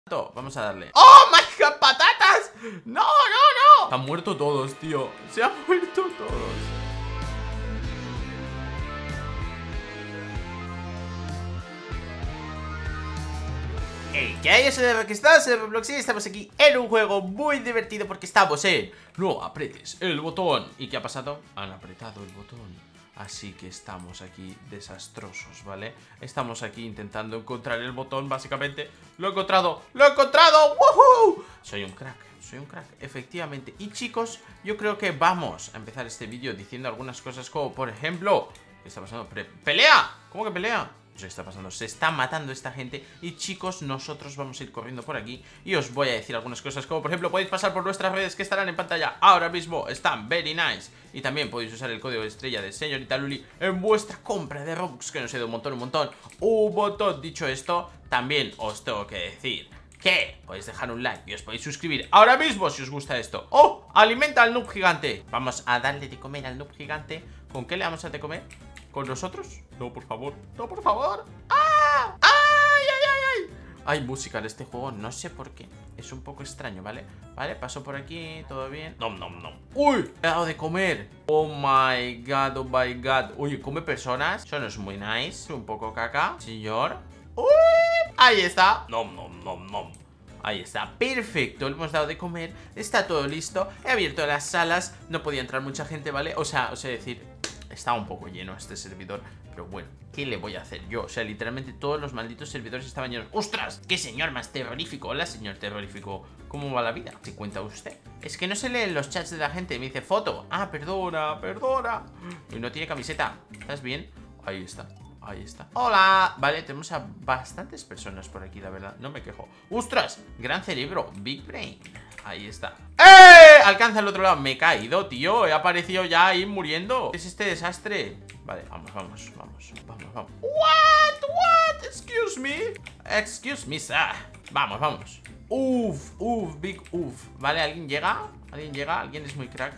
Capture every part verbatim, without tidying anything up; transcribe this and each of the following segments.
Vamos a darle. ¡Oh, my God! ¡Patatas! ¡No, no, no! Se han muerto todos, tío. Se han muerto todos. Hey, ¿qué hay? Yo soy de Rockstar, soy de Roblox y estamos aquí en un juego muy divertido porque estamos en no apretes el botón. ¿Y qué ha pasado? Han apretado el botón. Así que estamos aquí desastrosos, ¿vale? Estamos aquí intentando encontrar el botón, básicamente. ¡Lo he encontrado! ¡Lo he encontrado! ¡Woohoo! Soy un crack, soy un crack, efectivamente. Y chicos, yo creo que vamos a empezar este vídeo diciendo algunas cosas como, por ejemplo... ¿Qué está pasando? Pre ¡Pelea! ¿Cómo que pelea? No sé qué está pasando, se está matando esta gente. Y chicos, nosotros vamos a ir corriendo por aquí y os voy a decir algunas cosas como, por ejemplo, podéis pasar por nuestras redes que estarán en pantalla ahora mismo, están very nice. Y también podéis usar el código de estrella de señorita Luli en vuestra compra de Robux, que nos ha ido un montón, un montón, un montón. Dicho esto, también os tengo que decir que podéis dejar un like y os podéis suscribir ahora mismo si os gusta esto. ¡Oh! Alimenta al noob gigante. Vamos a darle de comer al noob gigante. ¿Con qué le vamos a de comer? ¿Con nosotros? No, por favor. No, por favor. ¡Ah! ¡Ay, ay, ay, ay! Hay música en este juego, no sé por qué. Es un poco extraño, ¿vale? Vale, paso por aquí, todo bien. No, no, no. ¡Uy! Me ha dado de comer. Oh my god, oh my god. Uy, come personas. Eso no es muy nice. Un poco caca, señor. ¡Uy! Ahí está. No, no, no, no. Ahí está, perfecto, le hemos dado de comer. Está todo listo, he abierto las salas. No podía entrar mucha gente, ¿vale? O sea, o sea, decir, está un poco lleno este servidor. Pero bueno, ¿qué le voy a hacer yo? O sea, literalmente todos los malditos servidores estaban llenos. ¡Ostras! ¡Qué señor más terrorífico! Hola, señor terrorífico, ¿cómo va la vida? ¿Se cuenta usted? Es que no se leen los chats de la gente, me dice foto. Ah, perdona, perdona. Y no tiene camiseta, ¿estás bien? Ahí está. Ahí está. ¡Hola! Vale, tenemos a bastantes personas por aquí, la verdad. No me quejo. ¡Ostras! Gran cerebro. Big brain. Ahí está. ¡Eh! Alcanza el otro lado. Me he caído, tío. He aparecido ya ahí muriendo. ¿Qué es este desastre? Vale, vamos, vamos, vamos. Vamos, vamos. ¿What? ¿What? Excuse me. Excuse me, sir. Vamos, vamos. Uf, uf, big uf. Vale, ¿alguien llega? ¿Alguien llega? ¿Alguien es muy crack?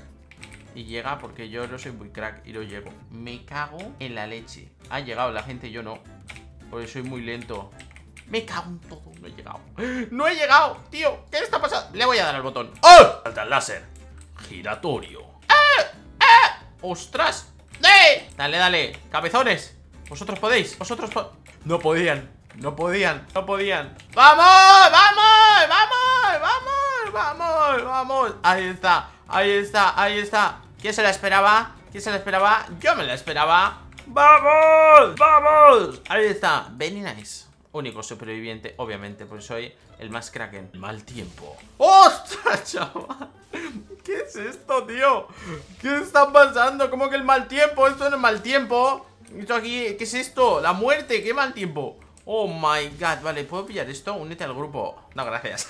Y llega porque yo no soy muy crack y lo llego. Me cago en la leche. Ha llegado la gente, yo no. Porque soy muy lento. Me cago en todo, no he llegado. ¡No he llegado! Tío, ¿qué está pasando? Le voy a dar al botón. ¡Oh! Salta el láser giratorio. ¡Eh! ¡Eh! ¡Ostras! ¡Eh! Dale, dale, cabezones. Vosotros podéis, vosotros po No podían, no podían, no podían. ¡Vamos! ¡Vamos! ¡Vamos! ¡Vamos! ¡Vamos! ¡Vamos! Ahí está, ahí está, ahí está. ¿Quién se la esperaba? ¿Quién se la esperaba? Yo me la esperaba. ¡Vamos! ¡Vamos! Ahí está, very nice. Único superviviente, obviamente, pues soy el más kraken. Mal tiempo. ¡Ostras, chaval! ¿Qué es esto, tío? ¿Qué está pasando? ¿Cómo que el mal tiempo? Esto no es mal tiempo. Esto aquí, ¿qué es esto? La muerte, ¿qué mal tiempo? Oh my god, vale, ¿puedo pillar esto? Únete al grupo. No, gracias.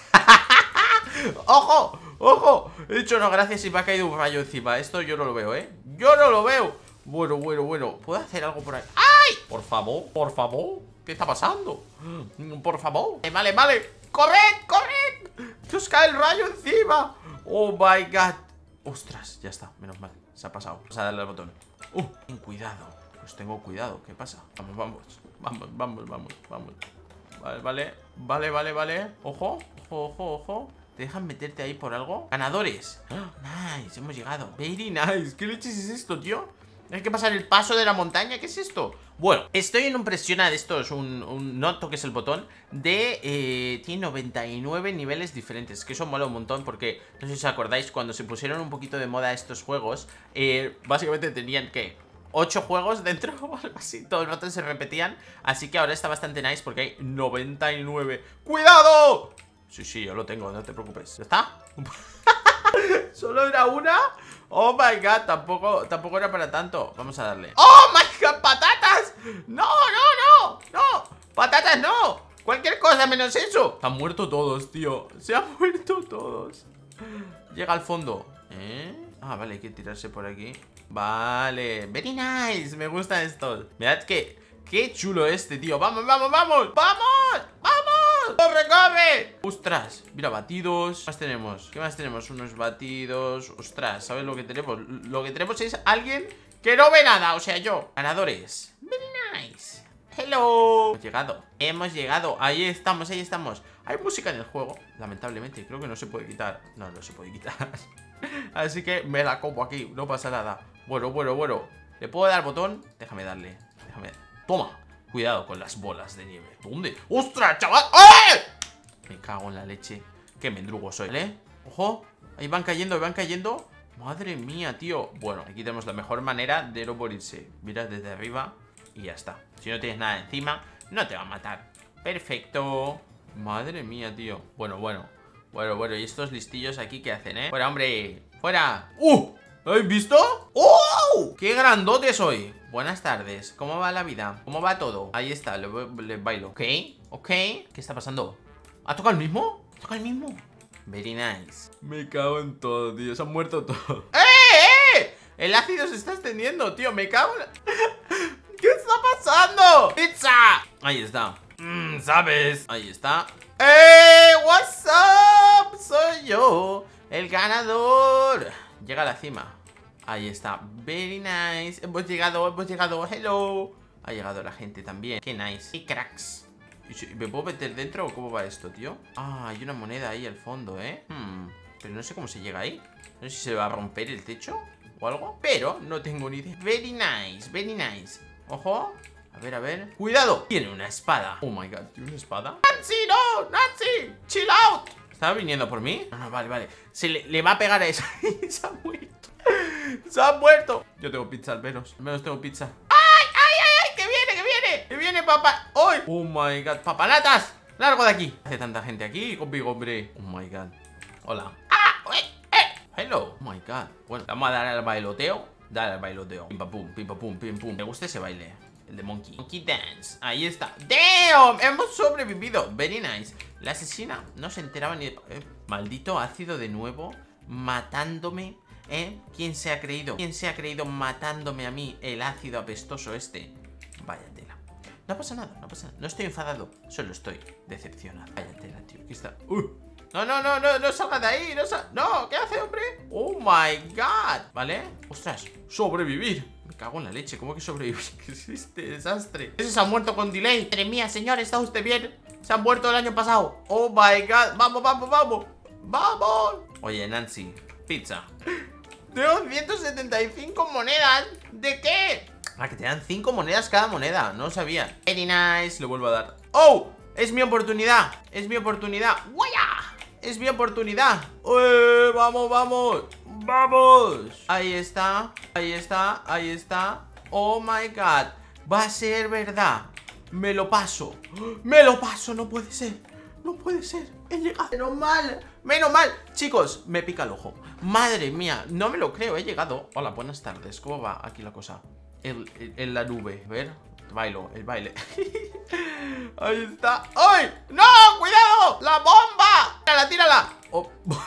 ¡Ojo! ¡Ojo! He dicho no, gracias y me ha caído un rayo encima. Esto yo no lo veo, ¿eh? Yo no lo veo. Bueno, bueno, bueno. ¿Puedo hacer algo por ahí? ¡Ay! Por favor, por favor. ¿Qué está pasando? Por favor. Eh, vale, vale. ¡Corred, corred! ¡Que os cae el rayo encima! Oh my god. Ostras, ya está, menos mal. Se ha pasado. Vamos a darle al botón. Uh, ten cuidado. Pues tengo cuidado. ¿Qué pasa? Vamos, vamos. Vamos, vamos, vamos, vamos. Vale, vale. Vale, vale, vale. Ojo, ojo, ojo, ojo. ¿Te dejan meterte ahí por algo? ¡Ganadores! ¡Oh! Nice, hemos llegado. Very nice. ¿Qué leches es esto, tío? Hay que pasar el paso de la montaña. ¿Qué es esto? Bueno, estoy en un presiona de estos, un, un no toques el botón de, eh, tiene noventa y nueve niveles diferentes, que eso mola un montón porque, no sé si os acordáis, cuando se pusieron un poquito de moda estos juegos, eh, básicamente tenían que ocho juegos dentro o algo así, todo el rato se repetían, así que ahora está bastante nice porque hay noventa y nueve. ¡Cuidado! Sí, sí, yo lo tengo, no te preocupes. ¿Ya está? ¿Solo era una? Oh my god, tampoco, tampoco era para tanto. Vamos a darle. ¡Oh my god! ¡Patatas! ¡No, no, no! ¡No! ¡Patatas no! Cualquier cosa menos eso. Se han muerto todos, tío. Se han muerto todos. Llega al fondo. ¿Eh? Ah, vale, hay que tirarse por aquí. Vale, very nice. Me gusta esto. Mirad que, qué chulo este, tío. ¡Vamos, vamos, vamos! ¡Vamos! ¡Vamos! ¡Corre, corre! ¡Ostras! Mira, batidos. ¿Qué más tenemos? ¿Qué más tenemos? Unos batidos. ¡Ostras! ¿Sabes lo que tenemos? Lo que tenemos es alguien que no ve nada. O sea, yo. Ganadores. Very nice. Hello. Hemos llegado. Hemos llegado. Ahí estamos, ahí estamos. Hay música en el juego, lamentablemente. Creo que no se puede quitar. No, no se puede quitar. Así que me la como aquí, no pasa nada. Bueno, bueno, bueno. ¿Le puedo dar botón? Déjame darle. Déjame. Toma. Cuidado con las bolas de nieve. ¿Dónde? ¡Ostras, chaval! ¡Eh! Me cago en la leche. Qué mendrugo soy, ¿vale? Ojo. Ahí van cayendo, ahí van cayendo. Madre mía, tío. Bueno, aquí tenemos la mejor manera de no morirse. Mira desde arriba y ya está. Si no tienes nada encima, no te va a matar. Perfecto. Madre mía, tío. Bueno, bueno. Bueno, bueno. ¿Y estos listillos aquí qué hacen, eh? ¡Fuera, hombre! ¡Fuera! ¡Uh! ¿Habéis visto? ¡Oh! ¡Qué grandote soy! Buenas tardes. ¿Cómo va la vida? ¿Cómo va todo? Ahí está, le, le bailo. Ok, ok. ¿Qué está pasando? ¿Ha tocado el mismo? ¿Ha tocado el mismo? Very nice. Me cago en todo, tío. Se han muerto todos. ¡Eh, eh! El ácido se está extendiendo, tío. Me cago en la... ¿Qué está pasando? ¡Pizza! Ahí está. Mmm, ¿sabes? Ahí está. ¡Eh! What's up? Soy yo, el ganador. Llega a la cima. Ahí está. Very nice. Hemos llegado, hemos llegado. Hello. Ha llegado la gente también. Qué nice. Qué cracks. ¿Me puedo meter dentro o cómo va esto, tío? Ah, hay una moneda ahí al fondo, ¿eh? Hmm. Pero no sé cómo se llega ahí. No sé si se va a romper el techo o algo. Pero no tengo ni idea. Very nice, very nice. Ojo. A ver, a ver. ¡Cuidado! Tiene una espada. Oh my god, ¿tiene una espada? ¡Nancy, no! ¡Nancy! ¡Chill out! ¿Estaba viniendo por mí? No, no, vale, vale. Se le, le va a pegar a esa. Se ha muerto. Se ha muerto. Yo tengo pizza al menos. Al menos tengo pizza. ¡Ay, ay, ay, ay! ¡Que viene, que viene! ¡Que viene, papá! ¡Ay! Oh my god. ¡Papanatas! ¡Largo de aquí! Hace tanta gente aquí conmigo, hombre. Oh my god. Hola. ¡Ah! ¡Eh! ¡Eh! Hello. Oh my god. Bueno, vamos a dar al bailoteo. Dale al bailoteo. Pim, pam, pum, pim, pam, pum, pim, pum. Me gusta ese baile. El de Monkey. Monkey Dance. Ahí está. ¡Damn! Hemos sobrevivido. Very nice. La asesina no se enteraba ni... Eh, maldito ácido de nuevo. Matándome. ¿Eh? ¿Quién se ha creído? ¿Quién se ha creído matándome a mí el ácido apestoso este? Vaya tela. No pasa nada, no pasa nada. No estoy enfadado. Solo estoy decepcionado. Vaya tela, tío. Aquí está. Uh. No, no, no, no, no salga de ahí. No, sal... no, ¿qué hace, hombre? Oh my god. ¿Vale? Ostras. Sobrevivir. Me cago en la leche, ¿cómo que sobrevivir? ¿Qué es este desastre? Ese se ha muerto con delay. Madre mía, señor, ¿está usted bien? Se han muerto el año pasado. Oh my god, vamos, vamos, vamos. ¡Vamos! Oye, Nancy, pizza. Tengo ciento setenta y cinco monedas. ¿De qué? Ah, que te dan cinco monedas cada moneda. No lo sabía. Very nice. Le vuelvo a dar. ¡Oh! Es mi oportunidad. Es mi oportunidad. ¡Guaya! Es mi oportunidad. ¡Eh! ¡Vamos, vamos! ¡Vamos! Ahí está. Ahí está. Ahí está. Oh my god. Va a ser verdad. Me lo paso. Me lo paso. No puede ser. No puede ser. He llegado. Menos mal. Menos mal. Chicos, me pica el ojo. Madre mía. No me lo creo. He llegado. Hola, buenas tardes. ¿Cómo va aquí la cosa? En, en, en la nube. A ver. Bailo. El baile. Ahí está. ¡Ay! ¡No! ¡Cuidado! ¡La bomba! ¡Tírala, tírala! Oh.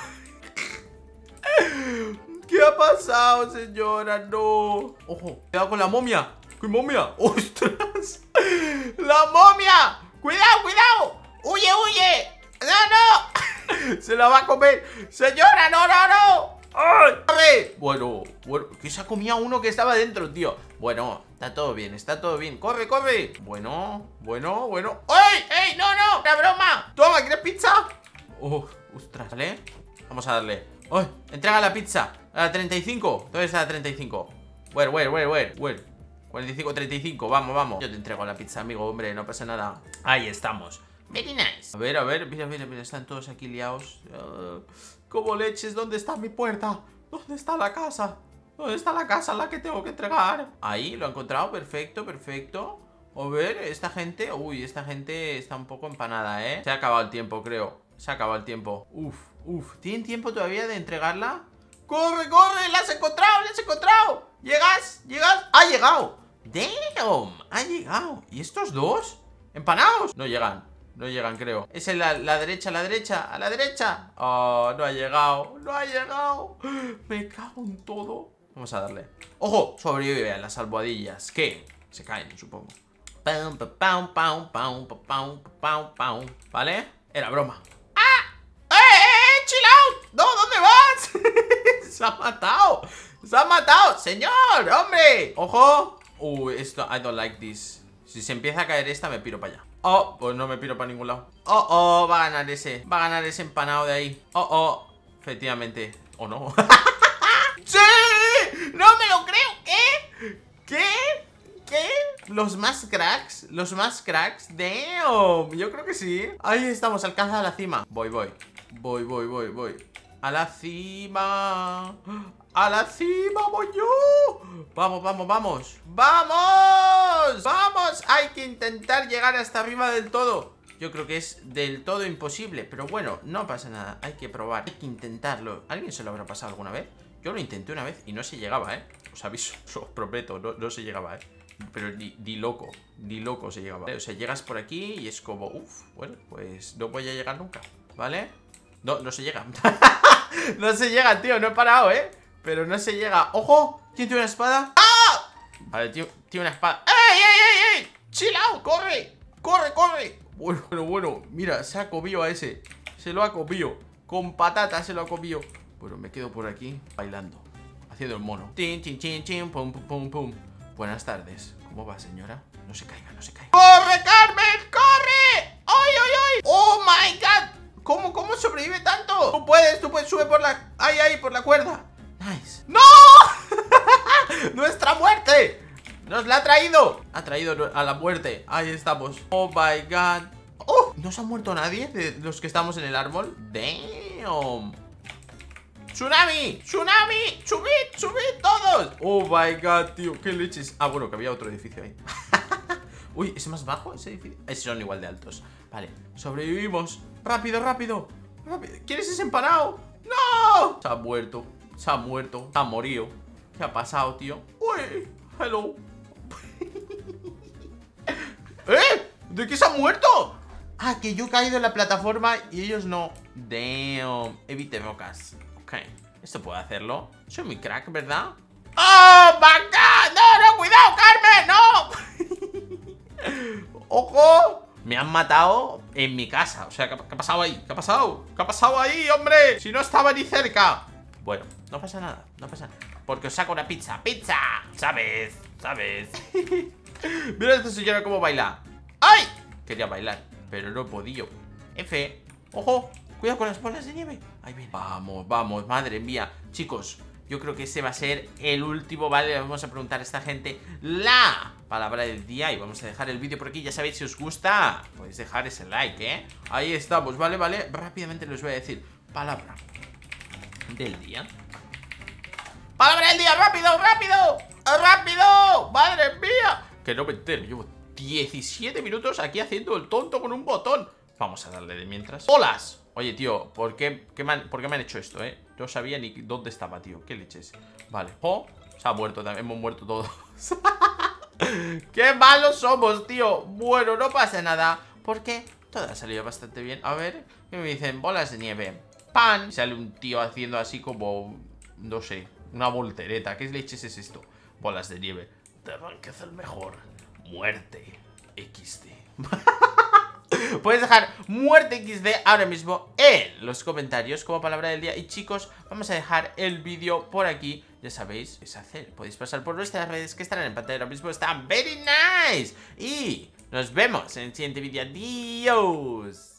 ¿Qué ha pasado, señora? No. Ojo. Cuidado con la momia. ¿Qué momia? ¡Ostras! ¡La momia! ¡Cuidado, cuidado! ¡Huye, huye! ¡No, no! ¡Se la va a comer! ¡Señora, no, no, no! ¡Ay! ¡Corre! Bueno, bueno, que se ha comido uno que estaba dentro, tío. Bueno, está todo bien, está todo bien. ¡Corre, corre! Bueno, bueno, bueno. ¡Ay! ¡Ey! ¡No, no! ¡Una broma! Toma, ¿quieres pizza? ¡Oh! ¡Ostras! ¿Vale? Vamos a darle. ¡Ay! Entrega la pizza. A la treinta y cinco. ¿Dónde está la treinta y cinco? Where, where, where, where, where? cuarenta y cinco, treinta y cinco. Vamos, vamos. Yo te entrego la pizza, amigo, hombre. No pasa nada. Ahí estamos. Very nice. A ver, a ver. Mira, mira, mira. Están todos aquí liados. Uh, ¿Cómo leches? ¿Dónde está mi puerta? ¿Dónde está la casa? ¿Dónde está la casa a la que tengo que entregar? Ahí, lo he encontrado. Perfecto, perfecto. A ver, esta gente... Uy, esta gente está un poco empanada, ¿eh? Se ha acabado el tiempo, creo. Se ha acabado el tiempo. Uf, uf. ¿Tienen tiempo todavía de entregarla? ¡Corre, corre! ¡La has encontrado! ¡La has encontrado! ¿Llegas? ¿Llegas? ¡Ha llegado! ¡Damn! ¡Ha llegado! ¿Y estos dos? ¿Empanados? No llegan. No llegan, creo. Es en la, la derecha, a la derecha, a la derecha. Oh, no ha llegado. No ha llegado. Me cago en todo. Vamos a darle. ¡Ojo! Sobrevive a las almohadillas. ¿Qué? Se caen, supongo. Pam, pam, pam, pam, pam, pam, pam, pam. ¿Vale? Era broma. ¡Ah! ¡Eh, eh, eh! ¡Chill out! ¡No! ¿Dónde vas? ¡Se ha matado! ¡Se ha matado! ¡Señor! ¡Hombre! ¡Ojo! Uy, esto... I don't like this. Si se empieza a caer esta, me piro para allá. Oh, pues no me piro para ningún lado. Oh, oh, va a ganar ese. Va a ganar ese empanado de ahí. Oh, oh, efectivamente. ¿O no? ¡Sí! ¡No me lo creo! ¿Qué? ¿Qué? ¿Qué? Los más cracks. Los más cracks. Damn. Yo creo que sí. Ahí estamos, alcanza la cima. Voy, voy. Voy, voy, voy, voy. A la cima. ¡A la cima voy yo! Vamos, vamos, vamos. ¡Vamos! ¡Vamos! Hay que intentar llegar hasta arriba del todo. Yo creo que es del todo imposible. Pero bueno, no pasa nada. Hay que probar. Hay que intentarlo. ¿Alguien se lo habrá pasado alguna vez? Yo lo intenté una vez y no se llegaba, ¿eh? Os aviso, os prometo, no, no se llegaba, ¿eh? Pero ni, ni loco, ni loco se llegaba, ¿vale? O sea, llegas por aquí y es como, uff, bueno, pues no voy a llegar nunca, ¿vale? No, no se llega. No se llega, tío, no he parado, ¿eh? Pero no se llega. ¡Ojo! ¿Quién tiene una espada? ¡Ah! Vale, tío, tiene una espada. ¡Ey, ey, ey, ey! ¡Chill out! ¡Corre! ¡Corre, corre! Bueno, bueno, bueno. Mira, se ha comido a ese. Se lo ha comido. Con patatas se lo ha comido. Bueno, me quedo por aquí bailando, haciendo el mono. Tin, chin, chin, chin, pum, pum, pum, pum. Buenas tardes. ¿Cómo va, señora? No se caiga, no se caiga. ¡Corre, Carmen! ¡Corre! ¡Ay, ay, ay! ¡Oh, my God! ¿Cómo, cómo sobrevive tanto? Tú puedes, tú puedes, sube por la... ¡Ay, ay, por la cuerda! Nice. ¡No! ¡Nuestra muerte! ¡Nos la ha traído! Ha traído a la muerte. Ahí estamos. ¡Oh, my God! ¡Oh! ¿No se ha muerto nadie de los que estamos en el árbol? ¡Damn! ¡Tsunami! ¡Tsunami! ¡Subid! ¡Subid todos! ¡Oh, my God, tío! ¡Qué leches! Ah, bueno, que había otro edificio ahí. Uy, ¿ese más bajo? ¿Ese edificio? Esos son igual de altos. Vale, sobrevivimos. ¡Rápido, rápido! rápido. ¿Quieres ese empanado? ¡No! Se ha muerto. Se ha muerto. Se ha morido. ¿Qué ha pasado, tío? ¡Uy! ¡Hello! ¿Eh? ¿De qué se ha muerto? Ah, que yo he caído en la plataforma y ellos no. Damn. Evite rocas. Ok. ¿Esto puedo hacerlo? Soy muy crack, ¿verdad? ¡Oh, my God! ¡No, no! ¡Cuidado, Carmen! ¡No! ¡Ojo! Me han matado en mi casa. O sea, ¿qué ha pasado ahí? ¿Qué ha pasado? ¿Qué ha pasado ahí, hombre? Si no estaba ni cerca. Bueno, no pasa nada. No pasa nada. Porque os saco una pizza. ¡Pizza! ¿Sabes? ¿Sabes? Mira a esta señora cómo baila. ¡Ay! Quería bailar, pero no he podido. F. ¡Ojo! Cuidado con las bolas de nieve. Ahí viene. Vamos, vamos, madre mía. Chicos, yo creo que ese va a ser el último, ¿vale? Vamos a preguntar a esta gente la palabra del día. Y vamos a dejar el vídeo por aquí. Ya sabéis, si os gusta, podéis dejar ese like, ¿eh? Ahí estamos, ¿vale? Vale, rápidamente les voy a decir palabra del día. ¡Palabra del día! ¡Rápido, rápido! ¡Rápido! ¡Madre mía! Que no me entero, llevo diecisiete minutos aquí haciendo el tonto con un botón. Vamos a darle de mientras. ¡Bolas! Oye, tío, ¿por qué, qué me han, ¿por qué me han hecho esto, eh? No sabía ni dónde estaba, tío. ¿Qué leches? Vale. ¡Oh! Se ha muerto también. Hemos muerto todos. ¡Qué malos somos, tío! Bueno, no pasa nada, porque todo ha salido bastante bien. A ver, ¿qué me dicen? Bolas de nieve. ¡Pan! Sale un tío haciendo así como... no sé, una voltereta. ¿Qué leches es esto? Bolas de nieve. Te es el mejor. Muerte equis de. Puedes dejar muerte equis de ahora mismo en los comentarios como palabra del día. Y chicos, vamos a dejar el vídeo por aquí. Ya sabéis, es hacer. Podéis pasar por nuestras redes que estarán en pantalla ahora mismo. Están very nice. Y nos vemos en el siguiente vídeo. Adiós.